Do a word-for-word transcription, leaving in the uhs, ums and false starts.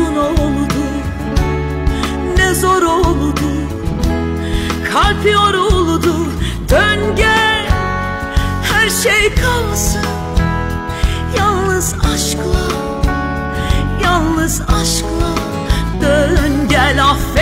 uzun oldu, ne zor oldu, kalp yoruldu. Dön gel, her şey kalsın, yalnız aşkla, yalnız aşkla. Dön gel, affet.